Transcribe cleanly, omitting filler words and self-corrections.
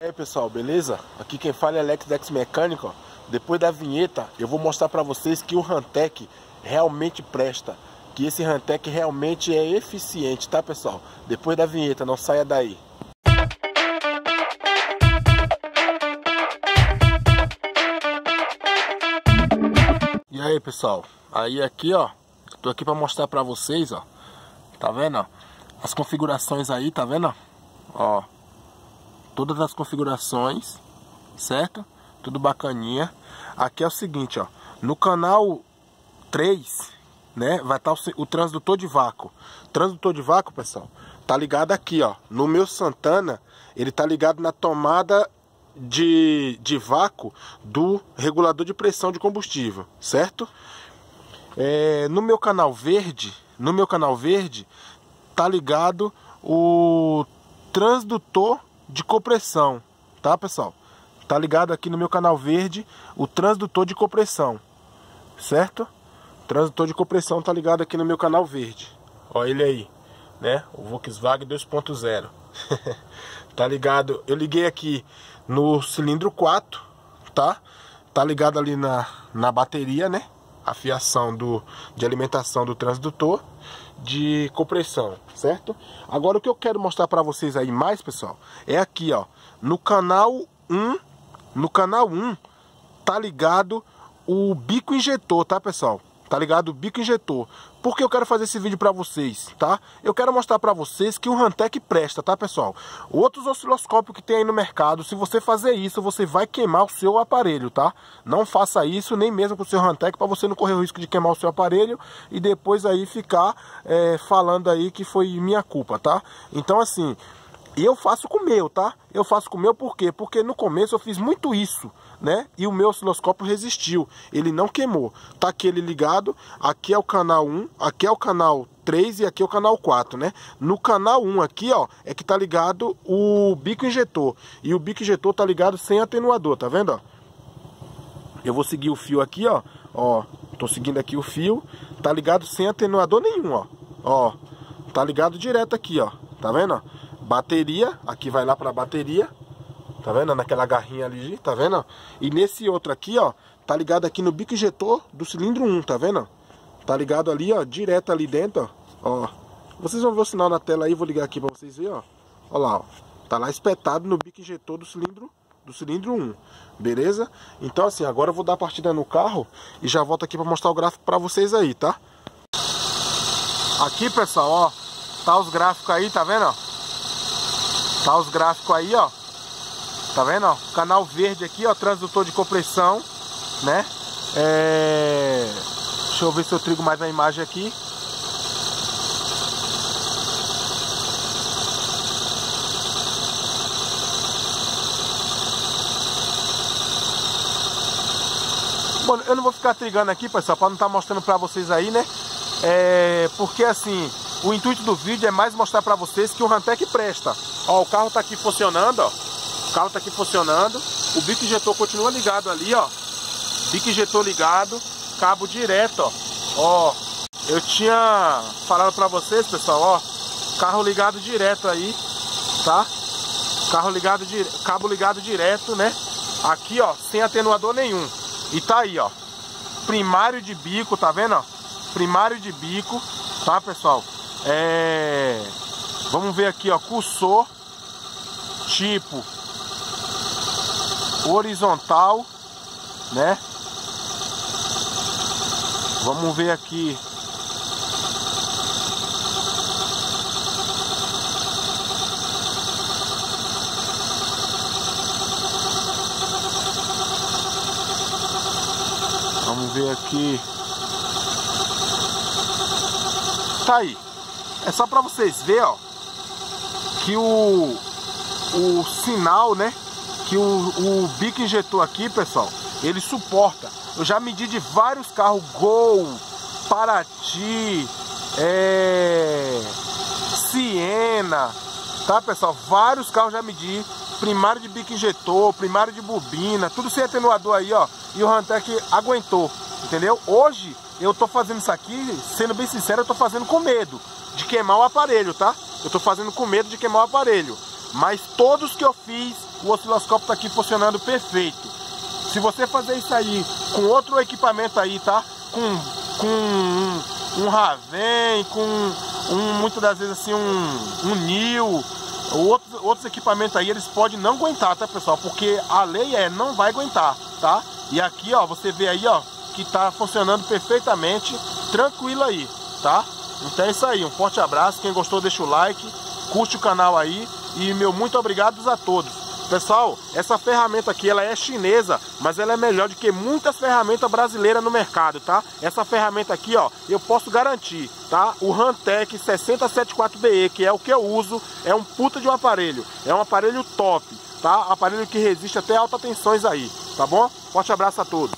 E aí pessoal, beleza? Aqui quem fala é Alex Dex Mecânico. Depois da vinheta eu vou mostrar pra vocês que o Rantek realmente presta, que esse Rantek realmente é eficiente, tá pessoal? Depois da vinheta, não saia daí. E aí pessoal, aí aqui ó, tô aqui pra mostrar pra vocês ó, tá vendo ó, as configurações aí, tá vendo ó, todas as configurações, certo? Tudo bacaninha. Aqui é o seguinte, ó, no canal 3, né, vai estar o transdutor de vácuo. Transdutor de vácuo, pessoal, tá ligado aqui, ó, no meu Santana, ele tá ligado na tomada de vácuo do regulador de pressão de combustível, certo? No meu canal verde, tá ligado o transdutor de compressão, tá pessoal? Tá ligado aqui no meu canal verde o transdutor de compressão, certo? Transdutor de compressão tá ligado aqui no meu canal verde. Ó ele aí, né? O Volkswagen 2.0. Tá ligado? Eu liguei aqui no cilindro 4, tá? Tá ligado ali na bateria, né? A fiação de alimentação do transdutor de compressão, certo? Agora o que eu quero mostrar para vocês aí mais, pessoal, é aqui, ó, no canal 1, tá ligado o bico injetor, tá, pessoal? Tá ligado o bico injetor. Por que eu quero fazer esse vídeo para vocês, tá? Eu quero mostrar para vocês que o Rantek presta, tá, pessoal? Outros osciloscópios que tem aí no mercado, se você fazer isso, você vai queimar o seu aparelho, tá? Não faça isso, nem mesmo com o seu Rantek, para você não correr o risco de queimar o seu aparelho e depois aí ficar falando aí que foi minha culpa, tá? Então, assim, eu faço com o meu, tá? Eu faço com o meu por quê? Porque no começo eu fiz muito isso, né? E o meu osciloscópio resistiu, ele não queimou. Tá aqui ele ligado, aqui é o canal 1, aqui é o canal 3 e aqui é o canal 4, né? No canal 1 aqui, ó, é que tá ligado o bico injetor. E o bico injetor tá ligado sem atenuador, tá vendo, ó? Eu vou seguir o fio aqui, ó. Ó, tô seguindo aqui o fio, tá ligado sem atenuador nenhum, ó. Ó, tá ligado direto aqui, ó. Tá vendo, ó? Bateria, aqui vai lá pra bateria, tá vendo? Naquela garrinha ali, tá vendo? E nesse outro aqui, ó, tá ligado aqui no bico injetor do cilindro 1, tá vendo? Tá ligado ali, ó, direto ali dentro, ó. Vocês vão ver o sinal na tela aí, vou ligar aqui pra vocês verem, ó. Ó lá, ó. Tá lá espetado no bico injetor do cilindro 1, beleza? Então assim, agora eu vou dar a partida no carro e já volto aqui pra mostrar o gráfico pra vocês aí, tá? Aqui, pessoal, ó, tá os gráficos aí, tá vendo, ó? Tá os gráficos aí, ó. Tá vendo, ó? Canal verde aqui, ó. Transdutor de compressão, né? Deixa eu ver se eu trigo mais a imagem aqui. Bom, eu não vou ficar trigando aqui, pessoal, pra não estar mostrando pra vocês aí, né? Porque assim, o intuito do vídeo é mais mostrar pra vocês que o Rantek presta. Ó, o carro tá aqui funcionando, ó. O carro tá aqui funcionando. O bico injetor continua ligado ali, ó. Bico injetor ligado. Cabo direto, ó. Ó, eu tinha falado pra vocês, pessoal, ó. Carro ligado direto aí, tá? Carro ligado, cabo ligado direto, né? Aqui, ó, sem atenuador nenhum. E tá aí, ó. Primário de bico, tá vendo, ó? Primário de bico, tá, pessoal? Vamos ver aqui, ó, cursor, tipo horizontal, né? Vamos ver aqui. Vamos ver aqui. Tá aí. É só pra vocês verem, ó, que o sinal, né, que o bico injetor aqui, pessoal, ele suporta. Eu já medi de vários carros, Gol, Paraty, Siena, tá, pessoal? Vários carros já medi. Primário de bico injetor, primário de bobina, tudo sem atenuador aí, ó. E o Rantek aguentou, entendeu? Hoje eu tô fazendo isso aqui, sendo bem sincero, eu tô fazendo com medo de queimar o aparelho, tá? Eu tô fazendo com medo de queimar o aparelho. Mas todos que eu fiz, o osciloscópio tá aqui funcionando perfeito. Se você fazer isso aí com outro equipamento aí, tá? Com um Raven, muitas das vezes assim um Nil, outros equipamentos aí, eles podem não aguentar, tá, pessoal? Porque a lei não vai aguentar, tá? E aqui, ó, você vê aí, ó, que tá funcionando perfeitamente, tranquilo aí, tá? Então é isso aí, um forte abraço, quem gostou deixa o like, curte o canal aí e meu muito obrigado a todos. Pessoal, essa ferramenta aqui, ela é chinesa, mas ela é melhor do que muitas ferramentas brasileiras no mercado, tá? Essa ferramenta aqui, ó, eu posso garantir, tá? O Hantek 6074BE, que é o que eu uso, é um puta de um aparelho. É um aparelho top, tá? Aparelho que resiste até altas tensões aí, tá bom? Forte abraço a todos.